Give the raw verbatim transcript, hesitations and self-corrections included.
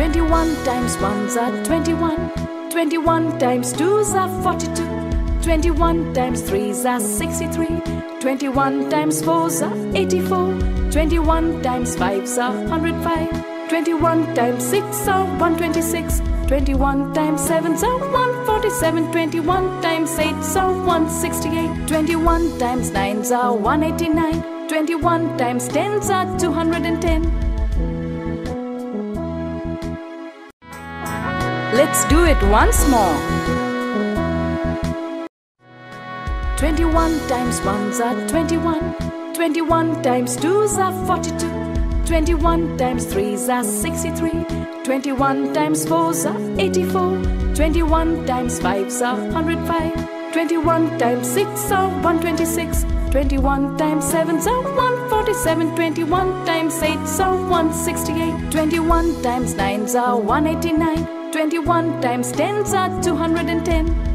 twenty-one times ones are twenty-one. twenty-one times twos are forty-two. twenty-one times threes are sixty-three. twenty-one times fours are eighty-four. twenty-one times fives are one hundred five. twenty-one times six are one hundred twenty-six. twenty-one times sevens are one hundred forty-seven. twenty-one times eights are one hundred sixty-eight. twenty-one times nines are one hundred eighty-nine. twenty-one times tens are two hundred ten. Let's do it once more. twenty-one times ones are twenty-one. twenty-one times twos are forty-two. twenty-one times threes are sixty-three. twenty-one times fours are eighty-four. twenty-one times fives are one hundred five. twenty-one times six are one hundred twenty-six. twenty-one times sevens are one hundred forty-seven. twenty-one times eights are one hundred sixty-eight. twenty-one times nines are one hundred eighty-nine. twenty-one times tens are two hundred ten.